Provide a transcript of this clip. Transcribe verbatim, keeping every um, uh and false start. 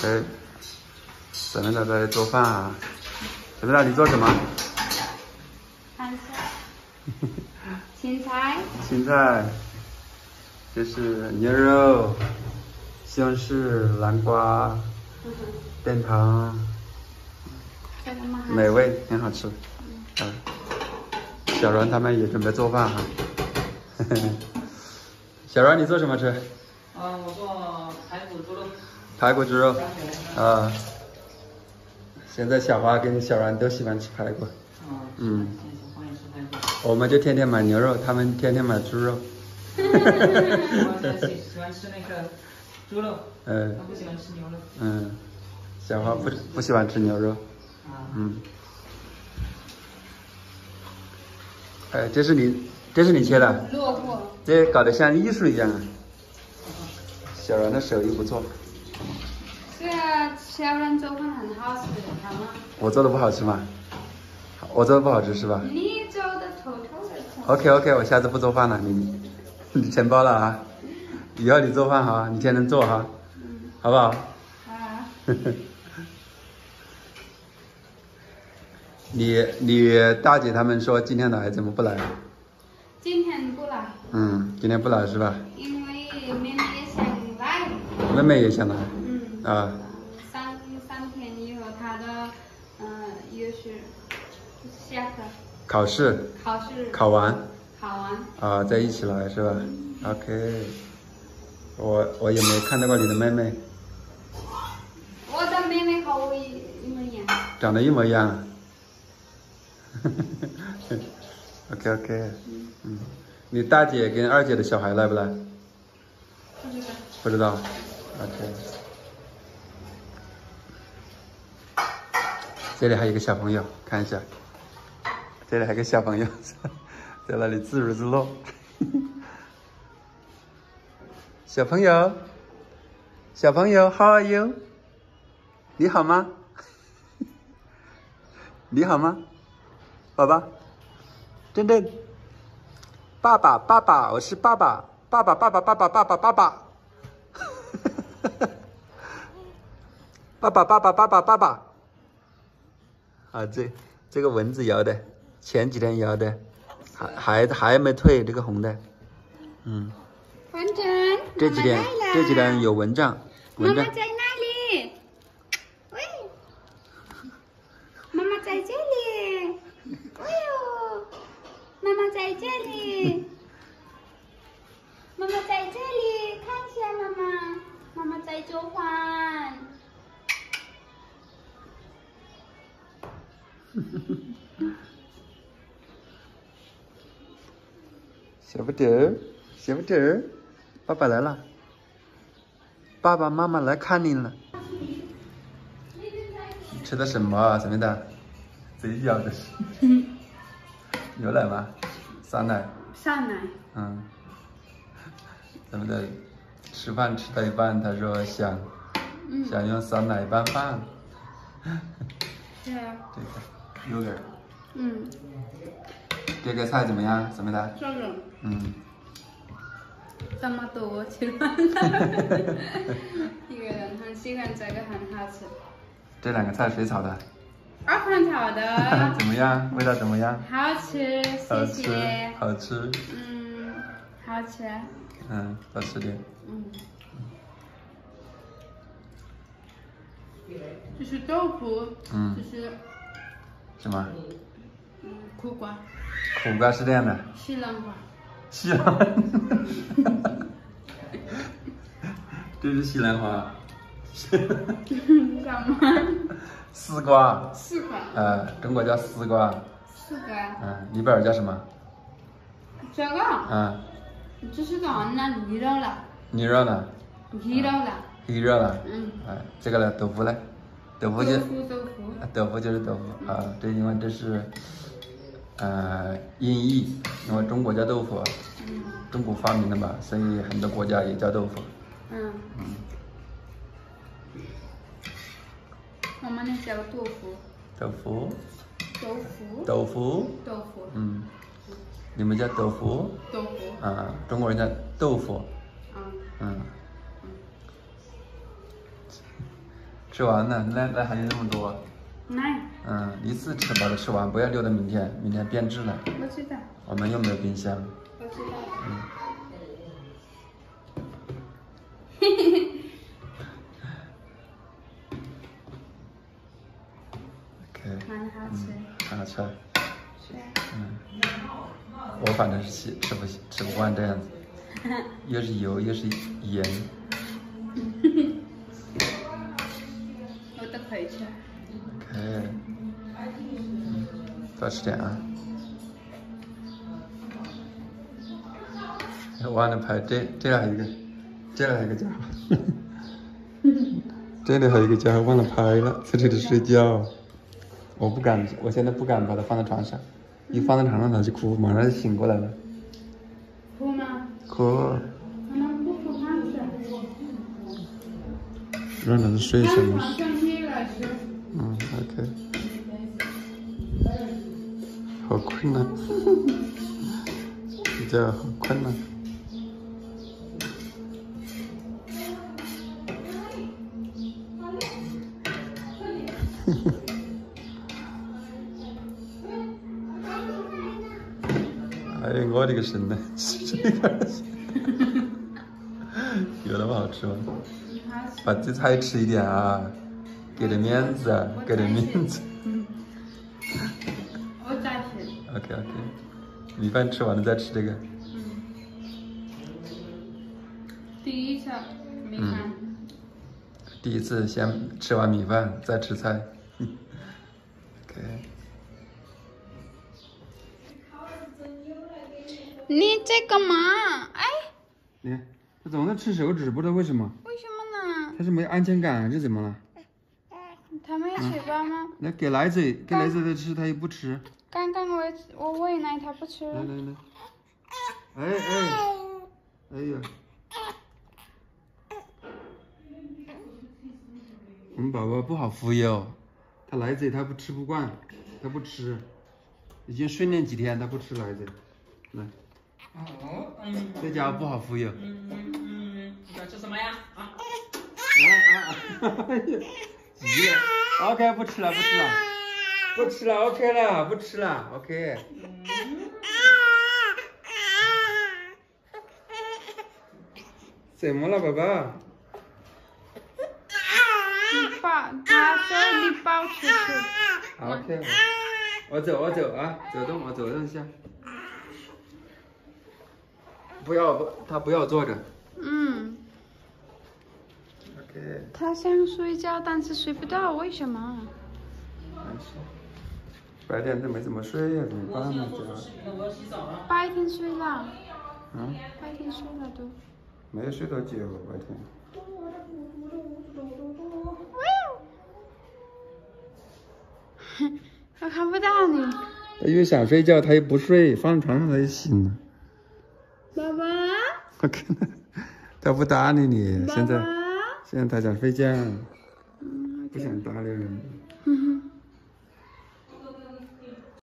哎，咱们在这里做饭啊。小妹妹，你做什么？ 看一下，芹菜。 芹菜，这是牛肉、西红柿、南瓜、淀糖，美味，很好吃。嗯，小阮他们也准备做饭哈。小阮，你做什么吃？ 啊，我做排骨猪肉。 排骨猪肉，啊。现在小花跟小阮都喜欢吃排骨。嗯。小花也吃排骨。我们就天天买牛肉，他们天天买猪肉。 我喜欢吃那个猪肉。嗯。他不喜欢吃牛肉。 嗯。小花不不喜欢吃牛肉。啊。嗯。哎，这是你，这是你切的？ 骆驼。 这搞得像艺术一样啊。小阮的手艺不错。 是啊，小阮做饭很好吃，好吗？ 我做的不好吃吗？我做的不好吃是吧？ 你做的透透的。 OK OK， 我下次不做饭了，你你承包了啊！以后你做饭哈，你天天做哈，嗯、好不好？ 啊。 你你大姐他们说今天来，怎么不来？ 今天不来。 嗯，今天不来是吧？ 因为妹妹也想来。 妹妹也想来。 嗯。 啊。 三三天以后，她的嗯、呃、又是下课。考试。考试。 考完。 考完。 啊，在一起来是吧？嗯、OK。我我也没看到过你的妹妹。 我的妹妹和我一一模一样。 长得一模一样。OK OK。嗯。嗯。你大姐跟二姐的小孩来不来？ 不知道。 不知道。OK。这里还有一个小朋友，看一下。这里还有个小朋友，在那里自娱自乐。小朋友，小朋友 ，How are you？ 你好吗？你好吗？宝宝，真正，爸爸，爸爸，我是爸爸，爸爸，爸爸，爸爸，爸爸，爸爸，爸爸，爸爸，爸爸，爸爸。啊，这这个蚊子咬的，前几天咬的，还还还没退，这个红的，嗯。 蚊子， 这几天这几天有蚊帐，蚊帐。 妈妈在哪里？喂，妈妈在这里。哎呦，妈妈在这里。妈妈在这里，看一下妈妈，妈妈在做饭。 小不点儿，小不点儿，爸爸来了，爸爸妈妈来看你了。吃的什么啊，小妹的？贼咬的是。牛奶吗？酸奶。 酸奶。 嗯。咱们的吃饭吃到一半，他说想、嗯、想用酸奶拌饭。 是啊。 这个有点。 嗯。 这个菜怎么样，小妹的？ 这个。 嗯。 这么多吃饭。一个人很喜欢这个，很好吃。 这两个菜谁炒的？ 二宽炒的。 怎么样？味道怎么样？ 好吃，谢谢。 好吃。好吃。 嗯，好吃。 嗯，多吃点。 嗯。这是豆腐。嗯。这是。 什么？ 嗯，苦瓜。 苦瓜是这样的。 西兰花。 西兰花。这是西兰花。 什么？ 丝瓜。 丝瓜。 呃，中国叫丝瓜。 丝瓜。 嗯，尼泊尔叫什么？ 这个。 嗯。 这是干那鱼肉了。 鱼肉呢？ 鱼肉了。 鱼肉了。 嗯。 哎，这个呢？豆腐呢？豆腐就。 豆腐豆腐。 豆腐就是豆腐啊，这因为这是，呃，音译，因为中国叫豆腐，嗯、中国发明的嘛，所以很多国家也叫豆腐。 嗯。嗯。我们那叫豆腐。 豆腐。 豆腐。 豆腐。 豆腐。 嗯。你们叫豆腐。 豆腐。 啊，中国人叫豆腐。 嗯。 嗯。 吃完了，那那还有那么多。 来， 嗯，一次吃饱了吃完，不要留到明天，明天变质了。 我知道， 我们又没有冰箱。 我知道。 嗯。 嘿嘿嘿。 OK。 蛮好吃。 很好吃。 是。 嗯。我反正是吃吃不吃不惯这样子，又是油又是盐。 我都可以吃。 OK。嗯，多吃点啊。忘了拍，这这里还有一个，这里还有一个家伙，这里还有一个家伙忘了拍了，在这里睡觉。我不敢，我现在不敢把它放在床上，一放在床上它就哭，马上就醒过来了。 哭吗？ 哭。 妈妈不哭胖子。 让它睡什么？嗯 ，OK。好困难，睡觉好困难。哎，我的个神呐！这个有那么好吃吗？把这菜吃一点啊，给点面子啊，给点面子。 我再吃。 OK OK， 米饭吃完了再吃这个。 嗯。第一次米饭。 嗯。第一次先吃完米饭再吃菜。OK。 你在干嘛？哎。 你看，他总在吃手指，不知道为什么。 为什么呢？ 他是没安全感还是怎么了？ 他没吃饱吗？ 来给奶嘴，给奶嘴他吃，他又不吃。 刚刚我我喂奶，他不吃。 来来来，哎哎，哎呀，我们宝宝不好忽悠，他奶嘴他不吃不惯，他不吃，已经训练几天他不吃奶嘴，来。 哦，嗯。 这家伙不好忽悠。 嗯嗯嗯，你要吃什么呀？啊。 啊啊！哎呀，急了。OK， 不吃了，不吃了，不吃了 ，OK 了，不吃了 ，OK。怎么了，宝宝？ 你抱，他说你抱出去。 OK， 我走，我走啊，走动，我走动一下。不要不，他不要坐着。 嗯。 OK。 他想睡觉，但是睡不到，为什么？ 没事。白天都没怎么睡呀，怎么办呢？这。 白天睡了。 嗯。 白天睡了都。 没睡多久，白天。 我看不到你。 他又想睡觉，他又不睡，放床上他就醒了。 爸爸。 我看他，他不搭理你。 爸爸现在，现在他想睡觉，不想搭理人。